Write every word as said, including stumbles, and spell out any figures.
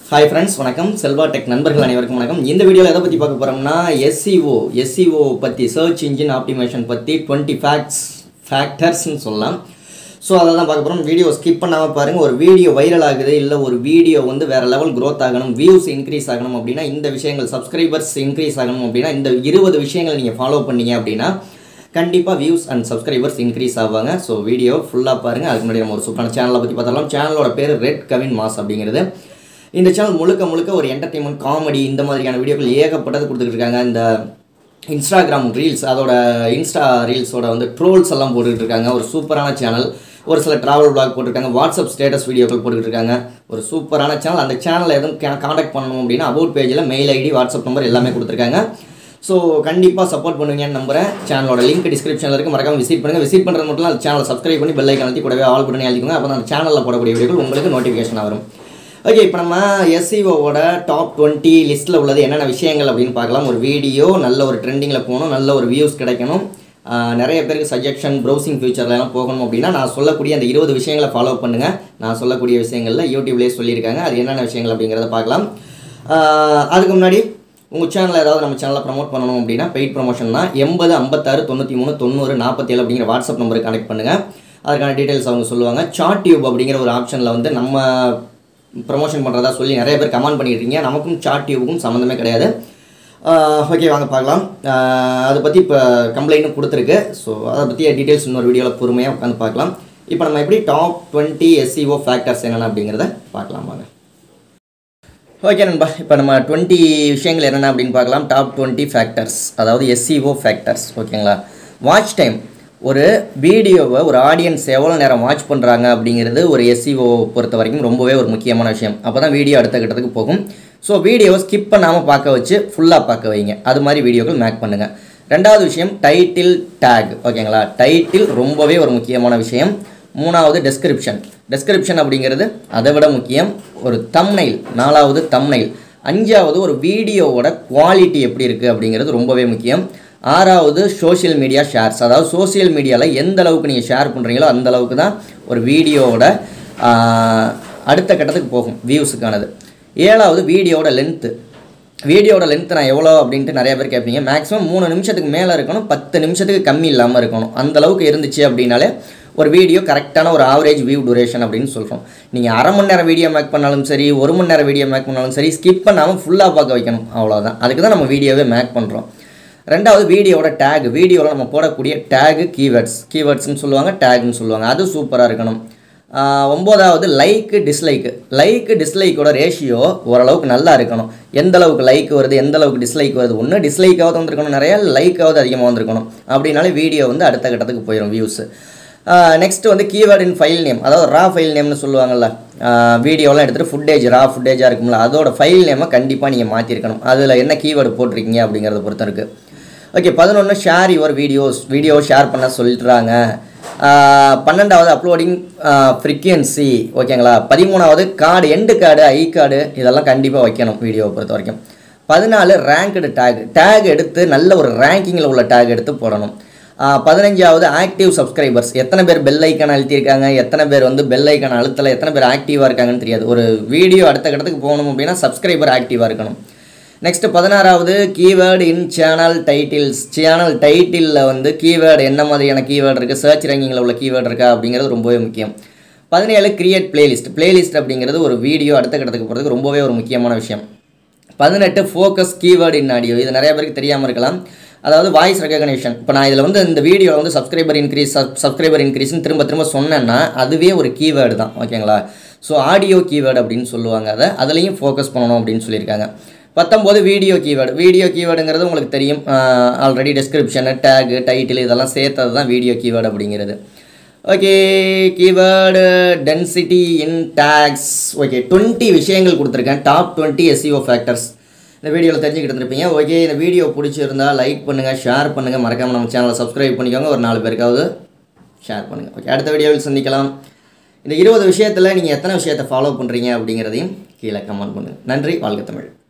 Hi friends, வணக்கம் Selva tech நண்பர்கள் அனைவருக்கும் வணக்கம். இந்த வீடியோல எதை பத்தி பார்க்க போறோம்னா S E O S E O பத்தி சர்ச் இன்ஜின் ஆப்டிமைசேஷன் பத்தி twenty facts factors னு சொல்லலாம். சோ அதெல்லாம் பார்க்க போறோம். வீடியோ ஸ்கிப் பண்ணாம பாருங்க. ஒரு வீடியோ வைரல் ஆகுது இல்ல ஒரு வீடியோ வந்து வேற லெவல் growth ஆகணும், views increase ஆகணும் அப்படினா இந்த விஷயங்கள் subscribers increase ஆகணும் அப்படினா இந்த twenty விஷயங்களை நீங்க ஃபாலோ பண்ணீங்க அப்படினா கண்டிப்பா views and subscribers increase ஆவாங்க. சோ வீடியோ ஃபுல்லா பாருங்க. அதுக்கு முன்னாடி நம்ம ஒரு சூப்பரான சேனலை பத்தி பார்த்தறலாம். சேனலோட பேரு ரெட் கவின் மாஸ் அப்படிங்கிறது. இந்த சேனல் முழுக்க முழுக்க ஒரு என்டர்டெயின்மெண்ட் காமெடி இந்த மாதிரியான வீடியோக்கள் ஏகப்பட்டது கொடுத்துட்டு இருக்காங்க. இந்த இன்ஸ்டாகிராம் ரீல்ஸ் அதோட இன்ஸ்டா ரீல்ஸோட வந்து ட்ரோல்ஸ் எல்லாம் போட்டுட்டு இருக்காங்க. ஒரு சூப்பரான சேனல். ஒரு சில டிராவல் vlog போட்டுருக்காங்க. வாட்ஸ்அப் ஸ்டேட்டஸ் வீடியோக்கள் போட்டுட்டு இருக்காங்க. ஒரு சூப்பரான சேனல். அந்த சேனலை எதுவும் காண்டாக்ட் பண்ணணும் அப்படின்னா அபவுட் பேஜில் மெயில் ஐடி வாட்ஸ்அப் நம்பர் எல்லாமே கொடுத்துருக்காங்க. ஸோ கண்டிப்பாக சப்போர்ட் பண்ணுவீங்கன்னு நம்புறேன். சேனலோட லிங்க் டிஸ்கிரிப்ஷனில் இருக்குது, மறக்காம விசிட் பண்ணுங்கள். விசிட் பண்ணுறது மட்டும் இல்லை, சேனலை சப்ஸ்கிரைப் பண்ணி பெல் ஐக்கான் அழுத்தி கூடவே ஆல் பட்டனை அழுத்திக்கோங்க. அப்போ அந்த சேனலில் போடக்கூடிய வீடியோக்கள் உங்களுக்கு நோட்டிஃபிகேஷன் வரும். ஓகே, இப்போ நம்ம S E O-வோட டாப் டுவெண்ட்டி லிஸ்ட்டில் உள்ளது என்னென்ன விஷயங்கள் அப்படின்னு பார்க்கலாம். ஒரு வீடியோ நல்ல ஒரு ட்ரெண்டிங்கில் போகணும், நல்ல ஒரு வியூஸ் கிடைக்கணும், நிறைய பேருக்கு சஜெக்ஷன் ப்ரௌசிங் ஃபியூச்சர்லாம் போகணும் அப்படின்னா நான் சொல்லக்கூடிய அந்த இருபது விஷயங்களை ஃபாலோ பண்ணுங்கள். நான் சொல்லக்கூடிய விஷயங்களில் யூடியூப்லேயே சொல்லியிருக்காங்க. அது என்னென்ன விஷயங்கள் அப்படிங்கிறத பார்க்கலாம். அதுக்கு முன்னாடி உங்கள் சேனலில் ஏதாவது நம்ம சேனலை ப்ரமோட் பண்ணணும் அப்படின்னா பெய்ட் ப்ரொமோஷன் தான். எண்பது ஐம்பத்தாறு தொண்ணூற்றி மூணு தொண்ணூறு நாற்பத்தேழு அப்படிங்கிற வாட்ஸ்அப் நம்பருக்கு கனெக்ட் பண்ணுங்கள். அதுக்கான டீட்டெயில்ஸ் அவங்க சொல்லுவாங்க. சாட் டியூப் அப்படிங்கிற ஒரு ஆப்ஷனில் வந்து நம்ம ப்ரமோஷன் பண்ணுறதா சொல்லி நிறைய பேர் கமெண்ட் பண்ணியிருக்கீங்க. நமக்கும் சாட் டியூபுக்கும் சம்மந்தமே கிடையாது. ஓகே, வாங்க பார்க்கலாம். அதை பற்றி இப்போ கம்ப்ளைண்ட்டும் கொடுத்துருக்கு. ஸோ அதை பற்றி டீட்டெயில்ஸ் இன்னொரு வீடியோவில் பொறுமையாக உட்காந்து பார்க்கலாம். இப்போ நம்ம எப்படி top twenty S E O factors என்னென்ன அப்படிங்கிறத பார்க்கலாம் வாங்க. ஓகே நண்பா, இப்போ நம்ம டுவெண்ட்டி விஷயங்கள் என்னென்ன அப்படின்னு பார்க்கலாம். டாப் டுவெண்ட்டி ஃபேக்டர்ஸ், அதாவது S E O ஃபேக்டர்ஸ். ஓகேங்களா? Watch time. ஒரு வீடியோவை ஒரு ஆடியன்ஸ் எவ்வளோ நேரம் வாட்ச் பண்ணுறாங்க அப்படிங்கிறது ஒரு S E O பொறுத்த வரைக்கும் ரொம்பவே ஒரு முக்கியமான விஷயம். அப்போ தான் வீடியோ அடுத்த கட்டத்துக்கு போகும். ஸோ வீடியோவை ஸ்கிப் பண்ணாமல் பார்க்க வச்சு ஃபுல்லாக பார்க்க வைங்க. அது மாதிரி வீடியோக்கள் மேக் பண்ணுங்கள். ரெண்டாவது விஷயம் டைட்டில் டேக். ஓகேங்களா? டைட்டில் ரொம்பவே ஒரு முக்கியமான விஷயம். மூணாவது டெஸ்கிரிப்ஷன். டெஸ்கிரிப்ஷன் அப்படிங்கிறது அதை விட முக்கியம். ஒரு தம்ப்நெயில். நாலாவது தம்ப்நெயில். அஞ்சாவது ஒரு வீடியோவோட குவாலிட்டி எப்படி இருக்குது அப்படிங்கிறது ரொம்பவே முக்கியம். ஆறாவது சோஷியல் மீடியா ஷேர்ஸ். அதாவது சோஷியல் மீடியாவில் எந்த அளவுக்கு நீங்கள் ஷேர் பண்ணுறீங்களோ அந்த அளவுக்கு தான் ஒரு வீடியோவோட அடுத்த கட்டத்துக்கு போகும் வியூஸுக்கானது. ஏழாவது வீடியோவோட லென்த்து. வீடியோட லென்த்து நான் எவ்வளோ அப்படின்ட்டு நிறைய பேர் கேட்பீங்க. மேக்ஸிமம் மூணு நிமிஷத்துக்கு மேலே இருக்கணும், பத்து நிமிஷத்துக்கு கம்மி இல்லாமல் இருக்கணும். அந்தளவுக்கு இருந்துச்சு அப்படின்னாலே ஒரு வீடியோ கரெக்டான ஒரு ஆவரேஜ் வியூ டூரேஷன் அப்படின்னு சொல்கிறோம். நீங்கள் அரை மணி நேரம் வீடியோ மேக் பண்ணாலும் சரி, ஒரு மணி நேரம் வீடியோ மேக் பண்ணாலும் சரி, ஸ்கிப் பண்ணாமல் ஃபுல்லாக பார்க்க வைக்கணும். அவ்வளோதான். அதுக்கு தான் நம்ம வீடியோவே மேக் பண்ணுறோம். ரெண்டாவது வீடியோவோட டேக். வீடியோவில் நம்ம போடக்கூடிய டேகு கீவேர்ட்ஸ். கீவேர்ட்ஸ்னு சொல்லுவாங்க, டேக்னு சொல்லுவாங்க. அது சூப்பராக இருக்கணும். ஒம்போதாவது லைக்கு டிஸ்லைக்கு. லைக்கு டிஸ்லைக்கோட ரேஷியோ ஓரளவுக்கு நல்லா இருக்கணும். எந்த அளவுக்கு லைக் வருது, எந்த அளவுக்கு டிஸ்லைக் வருது. ஒன்று டிஸ்லைக்காவது வந்துருக்கணும் நிறையா, லைக்காவது அதிகமாக வந்திருக்கணும். அப்படின்னாலே வீடியோ வந்து அடுத்த கட்டத்துக்கு போயிடும் வியூஸு. நெக்ஸ்ட்டு வந்து கீவேர்ட் இன் ஃபைல் நேம். அதாவது ரா ஃபைல் நேம்னு சொல்லுவாங்கள்ல. வீடியோலாம் எடுத்துகிட்டு ஃபுட்டேஜ் ரா ஃபுட்டேஜாக இருக்கும்ல, அதோட ஃபைல் நேமை கண்டிப்பாக நீங்கள் மாற்றிருக்கணும். அதில் என்ன கீவேர்டு போட்டிருக்கீங்க அப்படிங்கிறத பொறுத்த இருக்குது. ஓகே, பதினொன்று share your videos. Video share பண்ண சொல்லிட்டுறாங்க. பன்னெண்டாவது அப்லோடிங் ஃப்ரீக்வன்சி. ஓகேங்களா? பதிமூணாவது card, end card, I card இதெல்லாம் கண்டிப்பாக வைக்கணும் வீடியோவை பொறுத்த வரைக்கும். பதினாலு ரேங்க்டு டேக். டேக் எடுத்து நல்ல ஒரு ரேங்கிங்கில் உள்ள டேக் எடுத்து போடணும். பதினஞ்சாவது ஆக்டிவ் சப்ஸ்கிரைபர்ஸ். எத்தனை பேர் பெல் ஐக்கான் அழுத்தியிருக்காங்க, எத்தனை பேர் வந்து பெல் ஐக்கான் அழுத்தலை, எத்தனை பேர் ஆக்டிவாக இருக்காங்கன்னு தெரியாது. ஒரு வீடியோ அடுத்த கட்டத்துக்கு போகணும் அப்படின்னா சப்ஸ்கிரைபர் ஆக்டிவாக இருக்கணும். நெக்ஸ்ட்டு பதினாறாவது keyword in channel titles. Channel டைட்டிலில் வந்து கீவேர்டு என்ன மாதிரியான கீவேர்டு இருக்குது, சர்ச் ரேங்கிங்கில் உள்ள கீவேர்டு இருக்கா அப்படிங்கிறது ரொம்பவே முக்கியம். பதினேழு கிரியேட் பிளேலிஸ்ட். பிளேலிஸ்ட் அப்படிங்கிறது ஒரு வீடியோ அடுத்த கட்டத்துக்கு போகிறதுக்கு ரொம்பவே ஒரு முக்கியமான விஷயம். பதினெட்டு ஃபோக்கஸ் கீவேர்டு இன் ஆடியோ. இது நிறைய பேருக்கு தெரியாமல் இருக்கலாம். அதாவது வாய்ஸ் ரெகக்னேஷன். இப்போ நான் இதில் வந்து இந்த வீடியோவில் வந்து சப்ஸ்கிரைபர் இன்க்ரீஸ் சப்ஸ்கிரைபர் இன்க்ரீஸ்னு திரும்ப திரும்ப சொன்னேன்னா அதுவே ஒரு கீவேர்டு தான். ஓகேங்களா? ஸோ ஆடியோ கீவேர்டு அப்படின்னு சொல்லுவாங்க. அதை அதுலேயும் ஃபோக்கஸ் பண்ணணும் அப்படின்னு சொல்லியிருக்காங்க. பத்தொம்போது வீடியோ கீவேர்டு. வீடியோ கீவேர்டுங்கிறது உங்களுக்கு தெரியும். ஆல்ரெடி டெஸ்கிரிப்ஷனு, டேகு, டைட்டில் இதெல்லாம் சேர்த்தது தான் வீடியோ கீவேர்டு அப்படிங்கிறது. Okay, keyword density in tags. Okay, twenty விஷயங்கள் கொடுத்துருக்கேன். Top twenty S E O factors இந்த வீடியோவில் தெரிஞ்சுக்கிட்டு இருந்திருப்பீங்க. ஓகே, இந்த வீடியோ பிடிச்சிருந்தா லைக் பண்ணுங்கள், ஷேர் பண்ணுங்கள், மறக்காமல் நம்ம சேனலை சப்ஸ்கிரைப் பண்ணிக்கோங்க. ஒரு நாலு பேருக்காவது ஷேர் பண்ணுங்கள். ஓகே, அடுத்த வீடியோவில் சந்திக்கலாம். இந்த இருபது விஷயத்தில் நீங்கள் எத்தனை விஷயத்தை ஃபாலோ பண்ணுறீங்க அப்படிங்கிறதையும் கீழே கமெண்ட் பண்ணுங்கள். நன்றி. வாழ்க தமிழ்.